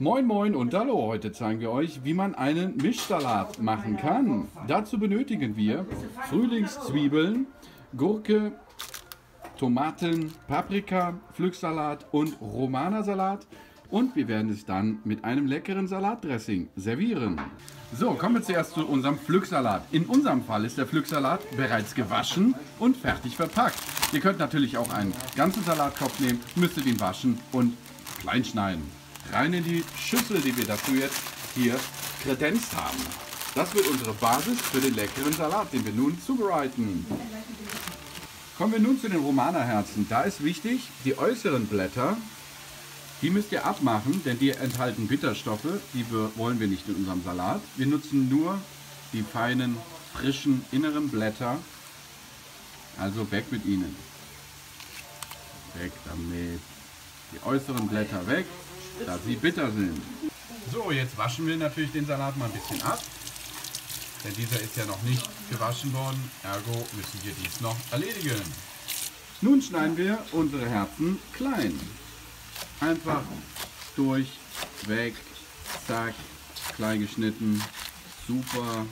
Moin Moin und Hallo, heute zeigen wir euch, wie man einen Mischsalat machen kann. Dazu benötigen wir Frühlingszwiebeln, Gurke, Tomaten, Paprika, Pflücksalat und Romana-Salat. Und wir werden es dann mit einem leckeren Salatdressing servieren. So, kommen wir zuerst zu unserem Pflücksalat. In unserem Fall ist der Pflücksalat bereits gewaschen und fertig verpackt. Ihr könnt natürlich auch einen ganzen Salatkopf nehmen, müsstet ihn waschen und klein schneiden. Rein in die Schüssel, die wir dafür jetzt hier kredenzt haben. Das wird unsere Basis für den leckeren Salat, den wir nun zubereiten. Kommen wir nun zu den Romana-Herzen. Da ist wichtig, die äußeren Blätter, die müsst ihr abmachen, denn die enthalten Bitterstoffe, die wollen wir nicht in unserem Salat. Wir nutzen nur die feinen, frischen, inneren Blätter. Also weg mit ihnen. Weg damit. Die äußeren Blätter weg, da sie bitter sind. So, jetzt waschen wir natürlich den Salat mal ein bisschen ab. Denn dieser ist ja noch nicht gewaschen worden, ergo müssen wir dies noch erledigen. Nun schneiden wir unsere Herzen klein. Einfach durch, weg, zack, klein geschnitten, super.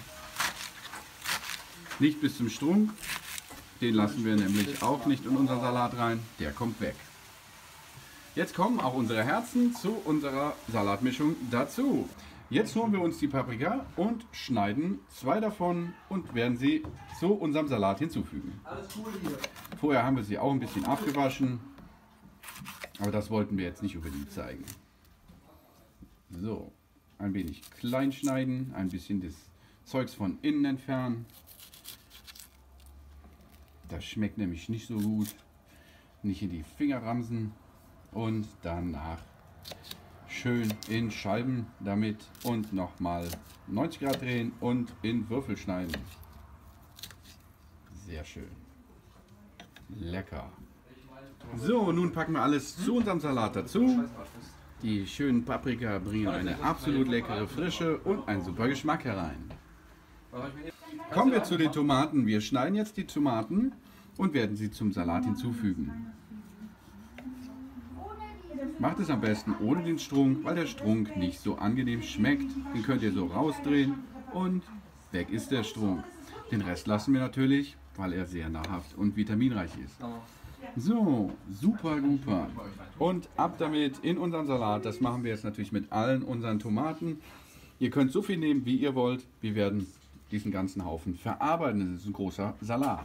Nicht bis zum Strunk, den lassen wir nämlich auch nicht in unseren Salat rein, der kommt weg. Jetzt kommen auch unsere Herzen zu unserer Salatmischung dazu. Jetzt holen wir uns die Paprika und schneiden 2 davon und werden sie zu unserem Salat hinzufügen. Vorher haben wir sie auch ein bisschen abgewaschen. Aber das wollten wir jetzt nicht unbedingt zeigen. So, ein wenig klein schneiden, ein bisschen des Zeugs von innen entfernen. Das schmeckt nämlich nicht so gut. Nicht in die Finger ramsen und danach schön in Scheiben damit und nochmal 90 Grad drehen und in Würfel schneiden. Sehr schön. Lecker. So, nun packen wir alles zu unserem Salat dazu. Die schönen Paprika bringen eine absolut leckere Frische und einen super Geschmack herein. Kommen wir zu den Tomaten. Wir schneiden jetzt die Tomaten und werden sie zum Salat hinzufügen. Macht es am besten ohne den Strunk, weil der Strunk nicht so angenehm schmeckt. Den könnt ihr so rausdrehen und weg ist der Strunk. Den Rest lassen wir natürlich, weil er sehr nahrhaft und vitaminreich ist. So, super duper. Und ab damit in unseren Salat. Das machen wir jetzt natürlich mit allen unseren Tomaten. Ihr könnt so viel nehmen, wie ihr wollt. Wir werden diesen ganzen Haufen verarbeiten. Das ist ein großer Salat.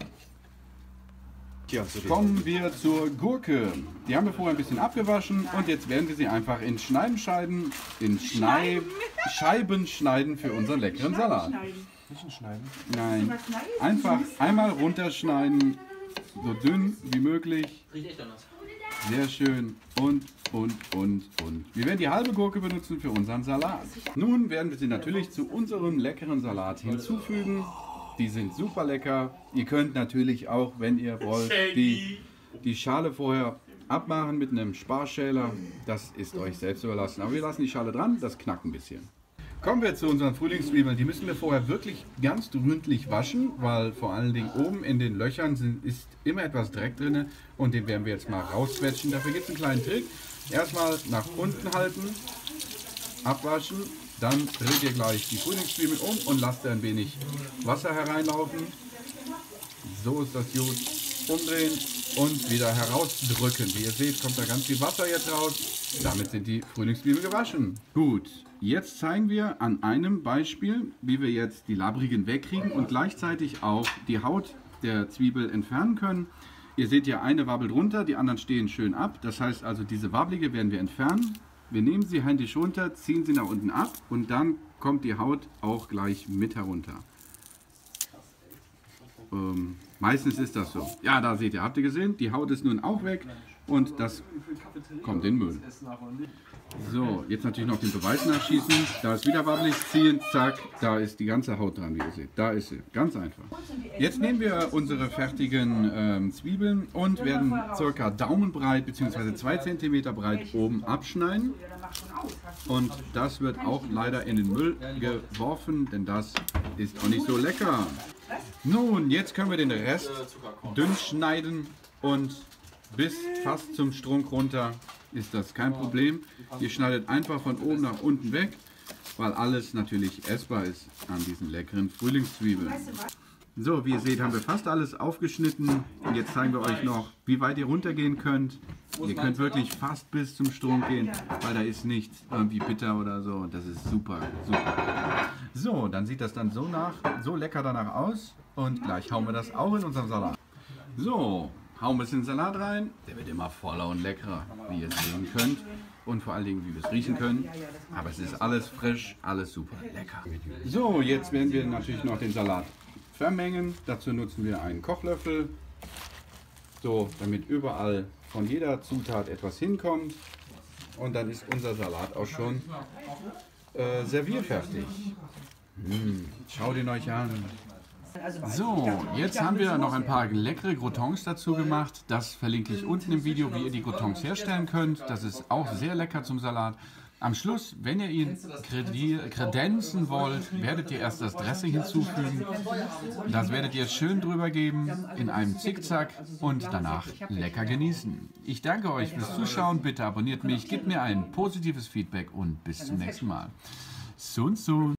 Kommen wir zur Gurke. Die haben wir vorher ein bisschen abgewaschen und jetzt werden wir sie einfach in Scheiben schneiden für unseren leckeren Salat. Nicht ein Schneiden? Nein, einfach einmal runterschneiden. So dünn wie möglich. Sehr schön. Und. Wir werden die halbe Gurke benutzen für unseren Salat. Nun werden wir sie natürlich zu unserem leckeren Salat hinzufügen. Die sind super lecker. Ihr könnt natürlich auch, wenn ihr wollt, die Schale vorher abmachen mit einem Sparschäler. Das ist euch selbst überlassen. Aber wir lassen die Schale dran, das knackt ein bisschen. Kommen wir zu unseren Frühlingszwiebeln. Die müssen wir vorher wirklich ganz gründlich waschen, weil vor allen Dingen oben in den Löchern ist immer etwas Dreck drin und den werden wir jetzt mal rausquetschen. Dafür gibt es einen kleinen Trick. Erstmal nach unten halten, abwaschen, dann dreht ihr gleich die Frühlingszwiebeln um und lasst ein wenig Wasser hereinlaufen. So ist das gut. Umdrehen und wieder herausdrücken. Wie ihr seht, kommt da ganz viel Wasser jetzt raus. Damit sind die Frühlingszwiebeln gewaschen. Gut, jetzt zeigen wir an einem Beispiel, wie wir jetzt die Labrigen wegkriegen und gleichzeitig auch die Haut der Zwiebel entfernen können. Ihr seht ja, eine wabbelt runter, die anderen stehen schön ab. Das heißt also, diese wabbelige werden wir entfernen. Wir nehmen sie händisch runter, ziehen sie nach unten ab und dann kommt die Haut auch gleich mit herunter. Meistens ist das so. Ja, da seht ihr, habt ihr gesehen, die Haut ist nun auch weg und das kommt in den Müll. So, jetzt natürlich noch den Beweis nachschießen. Da ist wieder wabbelig, ziehen, zack, da ist die ganze Haut dran, wie ihr seht. Da ist sie, ganz einfach. Jetzt nehmen wir unsere fertigen Zwiebeln und werden ca. daumenbreit bzw. 2 cm breit oben abschneiden. Und das wird auch leider in den Müll geworfen, denn das ist auch nicht so lecker. Nun, jetzt können wir den Rest dünn schneiden und bis fast zum Strunk runter ist das kein Problem. Ihr schneidet einfach von oben nach unten weg, weil alles natürlich essbar ist an diesen leckeren Frühlingszwiebeln. So, wie ihr seht, haben wir fast alles aufgeschnitten. Und jetzt zeigen wir euch noch, wie weit ihr runtergehen könnt. Ihr könnt wirklich fast bis zum Strunk gehen, weil da ist nichts irgendwie bitter oder so. Das ist super, super. So, dann sieht das dann so lecker danach aus. Und gleich hauen wir das auch in unseren Salat. So, hauen wir es in den Salat rein. Der wird immer voller und leckerer, wie ihr sehen könnt. Und vor allen Dingen, wie wir es riechen können. Aber es ist alles frisch, alles super lecker. So, jetzt werden wir natürlich noch den Salat vermengen. Dazu nutzen wir einen Kochlöffel, so damit überall von jeder Zutat etwas hinkommt. Und dann ist unser Salat auch schon servierfertig. Schaut ihn euch an. So, jetzt haben wir noch ein paar leckere Croutons dazu gemacht. Das verlinke ich unten im Video, wie ihr die Croutons herstellen könnt. Das ist auch sehr lecker zum Salat. Am Schluss, wenn ihr ihn kredenzen wollt, werdet ihr erst das Dressing hinzufügen. Das werdet ihr schön drüber geben in einem Zickzack und danach lecker genießen. Ich danke euch fürs Zuschauen. Bitte abonniert mich, gebt mir ein positives Feedback und bis zum nächsten Mal. Sun Sun.